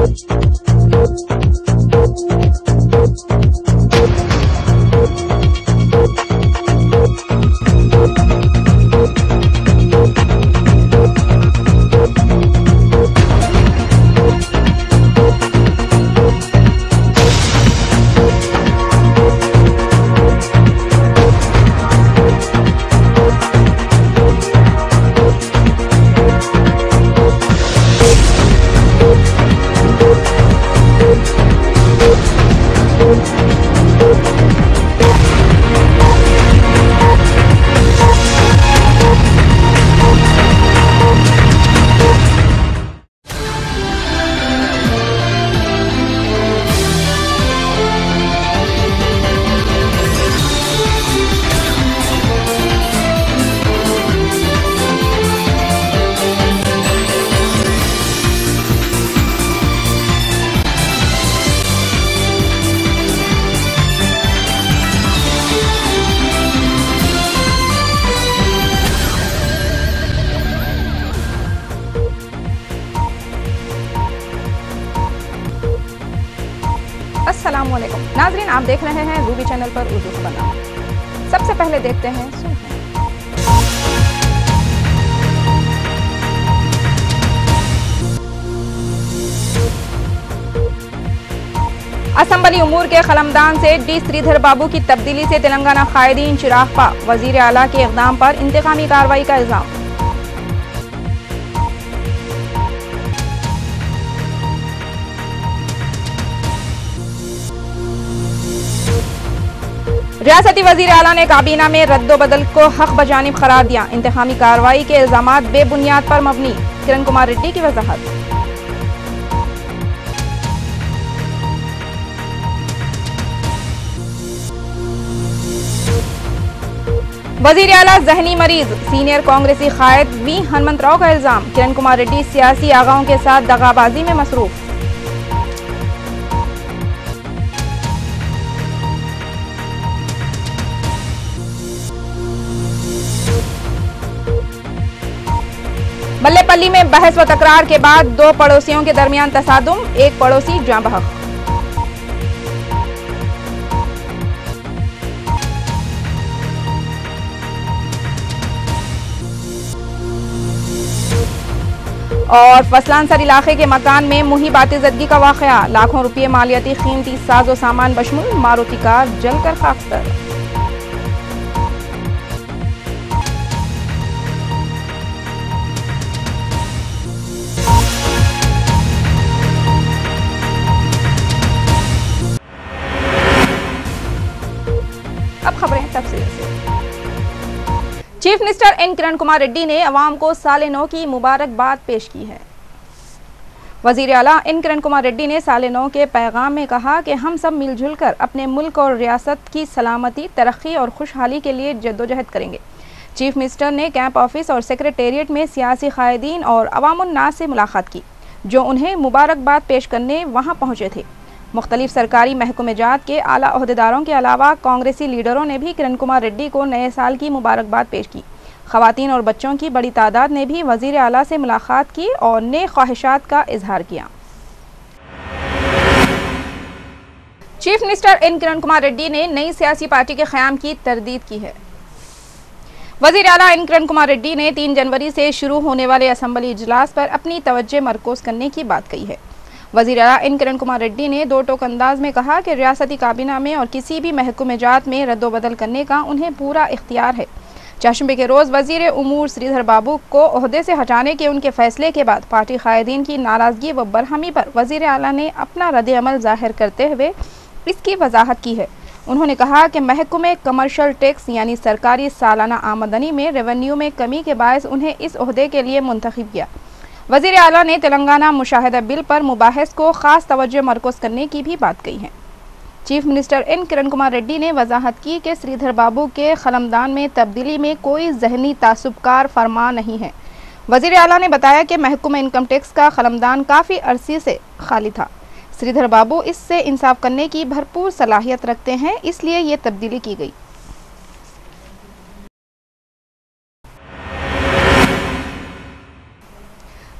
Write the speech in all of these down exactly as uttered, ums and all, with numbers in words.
अस्सलामुअलैकुम नाजरीन, आप देख रहे हैं रूबी चैनल पर उर्दू खबरनामा। सबसे पहले देखते हैं सुनते असम्बली उमूर के खलमदान से डी श्रीधर बाबू की तब्दीली से तेलंगाना कायदीन चिराग पा, वजीर आला के इक़दाम पर इंतकामी कार्रवाई का इल्जाम। रियासती वजीर आला ने काबीना में रद्दोबदल को हक बजानिब करार दिया। इंतकामी कार्रवाई के इल्जामात बेबुनियाद पर मबनी, किरण कुमार रेड्डी की वजाहत। वजीर आला जहनी मरीज, सीनियर कांग्रेसी कायद वी हनुमंतराव का इल्जाम। किरण कुमार रेड्डी सियासी आगाओं के साथ दगाबाजी में मसरूफ। बल्लेपल्ली में बहस व तकरार के बाद दो पड़ोसियों के दरमियान तसादुम, एक पड़ोसी जाँ बहक। और फसलांसर इलाके के मकान में मुहिबात जदगी का वाकया, लाखों रुपये मालियाती कीमती साजो सामान बशमुल मारुति कार जलकर खाकसर। अब खबरें तफसील से। Chief minister N Kiran Kumar Reddy ने अवाम को साल नौ की मुबारकबाद पेश की है। वजीर आला एन किरण कुमार रेड्डी ने साल नौ के पैगाम में कहा कि हम सब मिलजुल कर अपने मुल्क और रियासत की सलामती, तरक्की और खुशहाली के लिए जद्दोजहद करेंगे। चीफ मिनिस्टर ने कैंप ऑफिस और सेक्रेटेरिएट में सियासी कायदीन और अवामुन्नास से मुलाकात की, जो उन्हें मुबारकबाद पेश करने वहाँ पहुँचे थे। मुख्तलिफ सरकारी महकमेजात के आला ओहदेदारों के अलावा कांग्रेसी लीडरों ने भी किरण कुमार रेड्डी को नए साल की मुबारकबाद पेश की। ख़वातीन और बच्चों की बड़ी तादाद ने भी वज़ीर आला से मुलाकात की और नए ख्वाहिशात का इजहार किया। Chief minister N Kiran Kumar Reddy ने नई सियासी पार्टी के क़याम की तरदीद की है। वज़ीर आला एन किरण कुमार रेड्डी ने तीन जनवरी से शुरू होने वाले असम्बली इजलास पर अपनी तवज्जो मरकूज करने की बात कही है। वज़ीर आला एन किरण कुमार रेड्डी ने दो टोक अंदाज में कहा कि रियासती काबीना में और किसी भी महकमेजात में रद्दोबदल करने का उन्हें पूरा इख्तियार है। चाशंबे के रोज़ वज़ीर उमूर श्रीधर बाबू को ओहदे से हटाने के उनके फैसले के बाद पार्टी कायदीन की नाराज़गी व बरहमी पर वज़ीर आला ने अपना रद्द-ए-अमल ज़ाहिर करते हुए इसकी वजाहत की है। उन्होंने कहा कि महकमे कमर्शियल टैक्स यानी सरकारी सालाना आमदनी में रेवेन्यू में कमी के बायस उन्हें इस ओहदे के लिए मुंतखब किया। वज़ीर आला ने तेलंगाना मुशाहिदा बिल पर मुबाहिस को ख़ास तवज्जो मरकूज़ करने की भी बात कही है। Chief minister N Kiran Kumar Reddy ने वजाहत की कि श्रीधर बाबू के खलमदान में तब्दीली में कोई जहनी तासुबकार फरमान नहीं है। वज़ीर आला ने बताया कि महकमा इनकम टैक्स का खलमदान काफ़ी अरसे से खाली था। श्रीधर बाबू इससे इंसाफ करने की भरपूर सलाहियत रखते हैं, इसलिए ये तब्दीली की गई।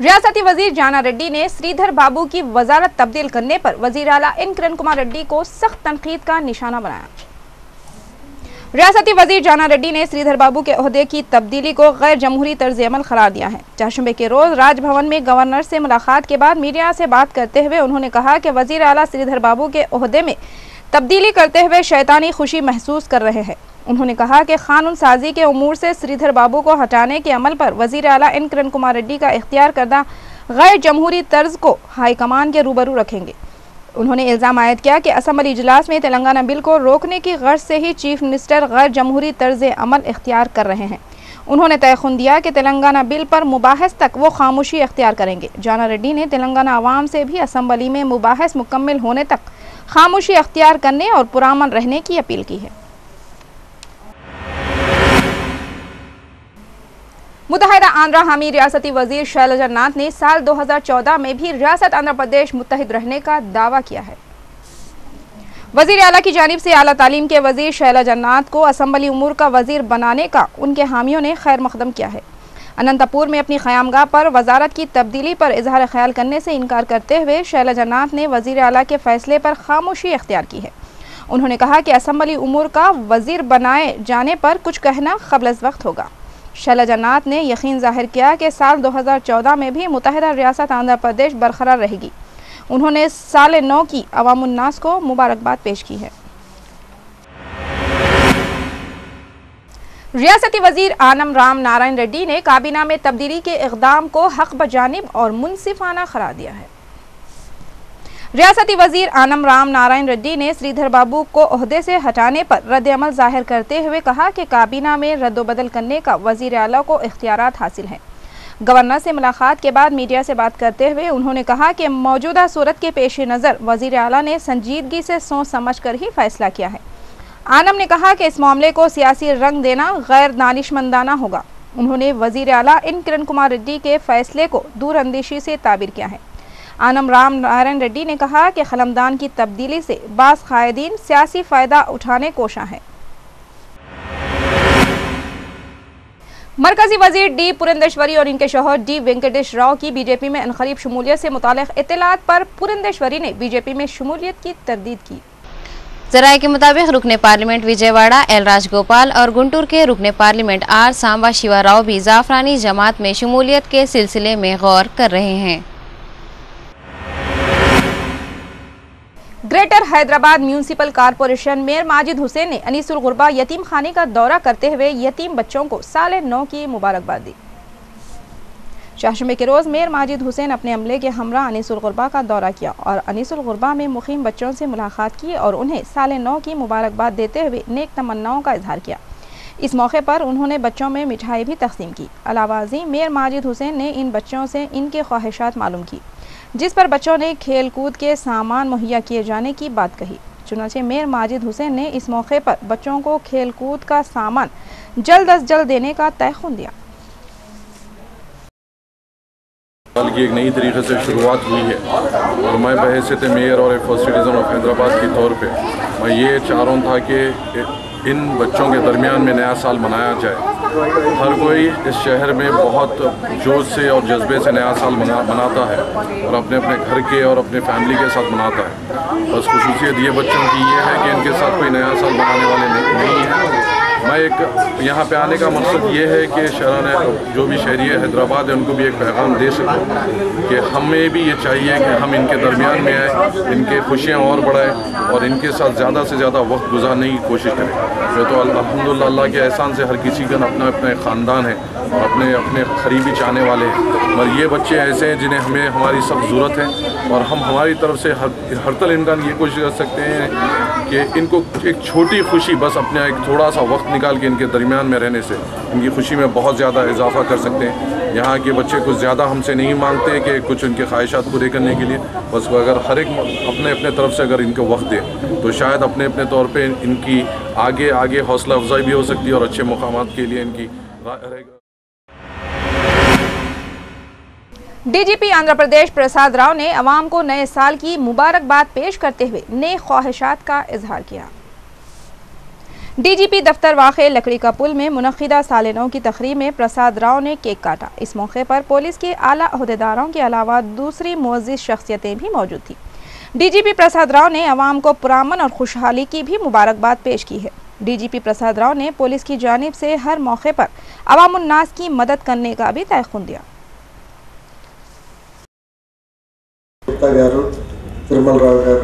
रियासती वजीर जाना रेड्डी ने श्रीधर बाबू की वजारत तब्दील करने पर वजीर आला एन किरण कुमार रेड्डी को सख्त तनकीद का निशाना बनाया। रियासती वजीर जाना रेड्डी ने श्रीधर बाबू के ओहदे की तब्दीली को गैर जमहूरी तर्ज अमल करार दिया है। चारशंबे के रोज राजभवन में गवर्नर से मुलाकात के बाद मीडिया से बात करते हुए उन्होंने कहा कि वजीर आला श्रीधर बाबू के ओहदे में तब्दीली करते हुए शैतानी खुशी महसूस कर रहे हैं। उन्होंने कहा कि कानून साजी के उमूर से श्रीधर बाबू को हटाने के अमल पर वजीर आला एन किरण कुमार रेड्डी का इख्तियार करदा गैर जमहूरी तर्ज को हाईकमान के रूबरू रखेंगे। उन्होंने इल्ज़ाम आयद किया कि असम्बली इजलास में तेलंगाना बिल को रोकने की गर्ज से ही चीफ मिनिस्टर गैर जमहूरी तर्ज अमल इख्तियार कर रहे हैं। उन्होंने तयखुन दिया कि तेलंगाना बिल पर मुबाहस तक वो खामोशी इख्तियार करेंगे। जाना रेड्डी ने तेलंगाना अवाम से भी असम्बली में मुबाहस मुकम्मल होने तक खामोशी इख्तियार करने और पुरअमन रहने की अपील की है। मुत्तहिदा आंध्र हामी रियासती वजीर शैलजा नाथ ने साल दो हज़ार चौदह में भी रियासत आंध्र प्रदेश मुत्तहिद रहने का दावा किया है। वजीर आला की जानिब से आला तालीम के वजीर शैलजा नाथ को असम्बली उमूर का वजीर बनाने का उनके हामियों ने खैर मकदम किया है। अनंतपुर में अपनी क़यामगाह पर वजारत की तब्दीली पर इजहार ख्याल करने से इनकार करते हुए शैलजा नाथ ने वजीर आला के फैसले पर खामोशी इख्तियार की है। उन्होंने कहा कि असम्बली उमूर का वजीर बनाए जाने पर कुछ कहना क़ब्ल वक्त होगा। शैलजा नाथ ने यकीन जाहिर किया कि साल दो हज़ार चौदह में भी मुत्तहिदा रियासत आंध्र प्रदेश बरकरार रहेगी। उन्होंने साल नौ की अवामुन नास को मुबारकबाद पेश की है। रियासती वजीर आनम राम नारायण रेड्डी ने काबीना में तब्दीली के इक़दाम को हक बजानिब और मुनसिफाना करार दिया है। रियासती वजीर आनम राम नारायण रेड्डी ने श्रीधर बाबू को ओहदे से हटाने पर रद्द-ए-अमल जाहिर करते हुए कहा कि काबीना में रद्दोबदल करने का वजीर आला को इख्तियारात हासिल हैं। गवर्नर से मुलाकात के बाद मीडिया से बात करते हुए उन्होंने कहा कि मौजूदा सूरत के पेश नज़र वजीर आला ने संजीदगी से सोच समझ कर ही फैसला किया है। आनम ने कहा कि इस मामले को सियासी रंग देना गैर दानिशमंदाना होगा। उन्होंने वजीर आला एन किरण कुमार रेड्डी के फैसले को दूरअंदेशी से ताबीर किया है। आनम राम नारायण रेड्डी ने कहा कि खलमदान की तब्दीली से बास कायदीन सियासी फायदा उठाने कोशा है। मरकजी वजीर डी पुरंदेश्वरी और इनके शौहर डी वेंकटेश राव की बीजेपी में अनकरीब शमूलियत से मुताल्लिक़ इत्तलात पर पुरंदेश्वरी ने बीजेपी में शमूलियत की तरदीद की। जराये के मुताबिक रुकने पार्लियामेंट विजयवाड़ा एल राजगोपाल और गुंटूर के रुकने पार्लियामेंट आर सांबा शिवा राव भी जाफरानी जमात में शमूलियत के सिलसिले में गौर कर रहे हैं। Greater Hyderabad municipal corporation mayor Majid Hussain ने अनीसुल गुरबा यतीम खाने का दौरा करते हुए यतीम बच्चों को साल नौ की मुबारकबाद दी। चारशंबे के रोज मेयर माजिद हुसैन अपने अमले के हमरा अनीसुल गुरबा का दौरा किया और अनीसुल गुरबा में मुकीम बच्चों से मुलाकात की और उन्हें साल नौ की मुबारकबाद देते हुए नेक तमन्नाओं का इजहार किया। इस मौके पर उन्होंने बच्चों में मिठाई भी तकसीम की। अलावाजी मेयर माजिद हुसैन ने इन बच्चों से इनके ख्वाहिशात मालूम की, जिस पर बच्चों ने खेल कूद के सामान मुहैया किए जाने की बात कही। चुनांचे मेयर माजिद हुसैन ने इस मौके पर बच्चों को खेल कूद का सामान जल्द अज जल्द देने का तयखुन दिया। साल की एक नई तरीके से शुरुआत हुई है और मैं बहैसियत मेयर और एक फर्स्ट सिटीज़न ऑफ हैदराबाद के तौर पे मैं ये चाह रहा था कि इन बच्चों के दरमियान में नया साल मनाया जाए। हर कोई इस शहर में बहुत जोश से और जज्बे से नया साल मना मनाता है और अपने अपने घर के और अपने फैमिली के साथ मनाता है। बस खुसूसियत ये बच्चों की ये है कि इनके साथ कोई नया साल मनाने वाले नहीं, नहीं है। मैं एक यहाँ पे आने का मकसद ये है कि शहरान जो भी शहरी हैदराबाद है उनको भी एक पैगाम दे सकूँ कि हमें भी ये चाहिए कि हम इनके दरमियान में आए, इनके खुशियाँ और बढ़ाएं और इनके साथ ज़्यादा से ज़्यादा वक्त गुजारने की कोशिश करें। ये तो अल्हम्दुलिल्लाह अल्लाह के एहसान से हर किसी का अपना अपना ख़ानदान है और अपने अपने करीबी चाहने वाले हैं, और ये बच्चे ऐसे हैं जिन्हें हमें हमारी सब ज़रूरत है और हम हमारी तरफ से हर हर तल इम्कान ये कोशिश कर सकते हैं कि इनको एक छोटी खुशी, बस अपने एक थोड़ा सा वक्त निकाल के इनके दरमियान में रहने से इनकी खुशी में बहुत ज़्यादा इजाफा कर सकते हैं। यहाँ के बच्चे कुछ ज़्यादा हमसे नहीं मांगते कि कुछ उनके ख्वाहिशात पूरे करने के लिए, बस अगर हर एक अपने अपने तरफ से अगर इनको वक्त दे तो शायद अपने अपने तौर पे इनकी आगे आगे हौसला अफजाई भी हो सकती है और अच्छे मुकामात के लिए इनकी रहेगा। डीजीपी आंध्र प्रदेश प्रसाद राव ने अवाम को नए साल की मुबारकबाद पेश करते हुए नए ख्वाहिशात का इजहार किया। डीजीपी दफ्तर वाक़े लकड़ी का पुल में मुनक़िदा साल नौ की तकरीब में प्रसाद राव ने केक काटा। इस मौके पर पुलिस के आला अहदेदारों के अलावा दूसरी मुअज़्ज़िज़ शख्सियतें भी मौजूद थीं। डीजीपी प्रसाद राव ने अवाम को पुरअमन और खुशहाली की भी मुबारकबाद पेश की है। डीजीपी प्रसाद राव ने पुलिस की जानिब से हर मौके पर अवामुन्नास की मदद करने का भी तयख़ुन दिया। తిరుమల రావు గారు,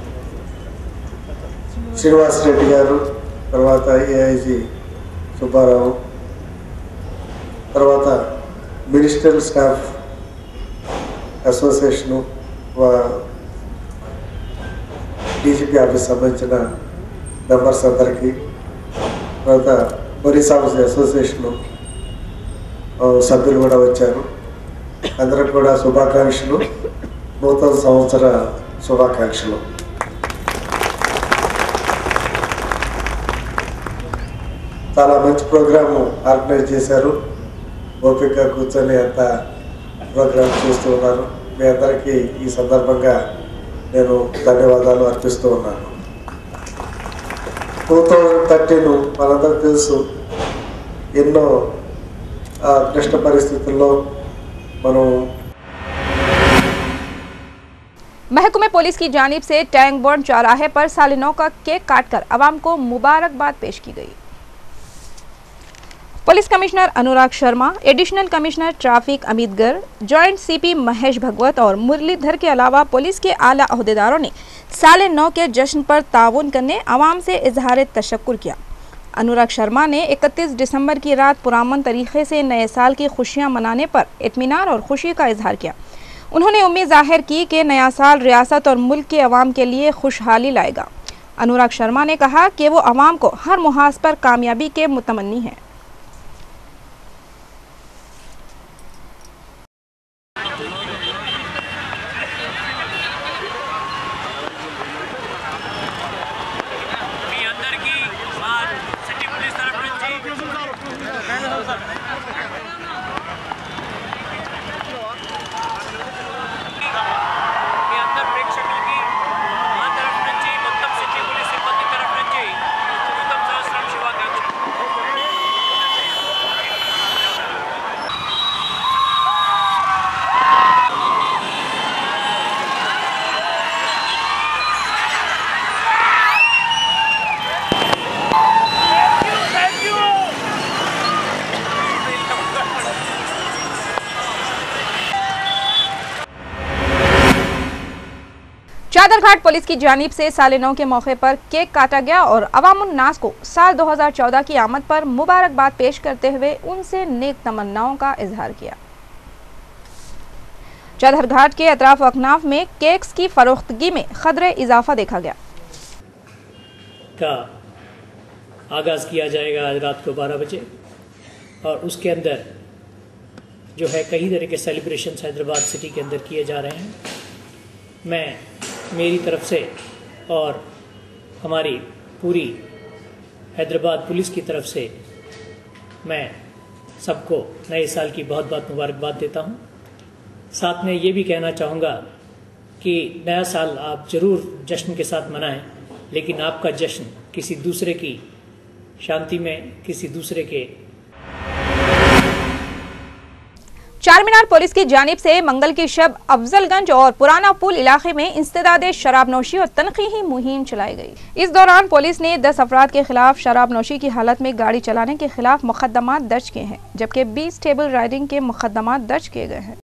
శ్రీనివాస్ రెడ్డి గారు, తర్వాత ఏఐజీ సుబ్బారావు, తర్వాత ministerial staff association, DGP office సంబంధించిన మెంబర్స్ అందరికీ, తర్వాత పోలీస్ ఆఫీస్ అసోసియేషను సభ్యులు కూడా వచ్చారు. అందరికి కూడా శుభాకాంక్షలు, నూతన సంవత్సర శుభాకాంక్షలు. చాలా మంచి ప్రోగ్రాము ఆర్గనైజ్ చేశారు. ఓపికగా కూర్చొని అంత ప్రోగ్రామ్ చూస్తూ ఉన్నారు. మీ అందరికీ ఈ సందర్భంగా నేను ధన్యవాదాలు అర్పిస్తూ ఉన్నాను. టూ థౌజండ్ థర్టీన్ మనందరికీ తెలుసు, ఎన్నో క్లిష్ట పరిస్థితుల్లో మనం महकमे पुलिस की जानिब से टैंक बंड चौराहे पर साल नौ का केक काटकर अवाम को मुबारकबाद पेश की गई। Police commissioner Anurag Sharma, additional commissioner traffic Amit Garg, joint CP Mahesh Bhagwat और मुरलीधर के अलावा पुलिस के आला अहदेदारों ने साल नौ के जश्न पर ताउन करने अवाम से इजहार तशक्कुर किया। अनुराग शर्मा ने इकतीस दिसंबर की रात पुरअमन तरीके से नए साल की खुशियां मनाने पर इत्मीनान और खुशी का इजहार किया। उन्होंने उम्मीद जाहिर की कि नया साल रियासत और मुल्क के अवाम के लिए खुशहाली लाएगा। अनुराग शर्मा ने कहा कि वो अवाम को हर मुहाज पर कामयाबी के मुतमन्नी हैं। चादरघाट पुलिस की जानिब से साल नौ के मौके पर केक काटा गया और अवामुन्नास को साल दो हज़ार चौदह की आमद पर मुबारकबाद पेश करते हुए उनसे नेक तमन्नाओं का इजहार किया। चादरघाट के अतराफ अकनाफ में केक्स की फरोख्तगी में खदरे इजाफा देखा गया। का आगाज किया जाएगा आज रात को बारह बजे और उसके अंदर जो है कई तरह के सेलिब्रेशन हैदराबाद सिटी के अंदर किए जा रहे हैं। मैं मेरी तरफ से और हमारी पूरी हैदराबाद पुलिस की तरफ से मैं सबको नए साल की बहुत बहुत मुबारकबाद देता हूं। साथ में ये भी कहना चाहूँगा कि नया साल आप ज़रूर जश्न के साथ मनाएं, लेकिन आपका जश्न किसी दूसरे की शांति में, किसी दूसरे के चार मीनार पुलिस की जानिब से मंगल की शब अफजलगंज और पुराना पुल इलाके में इंसदादे शराबनोशी और तनकीही मुहिम चलाई गई। इस दौरान पुलिस ने दस अफराद के खिलाफ शराबनोशी की हालत में गाड़ी चलाने के खिलाफ मुकदमात दर्ज किए हैं, जबकि बीस टेबल राइडिंग के मुकदमात दर्ज किए गए हैं।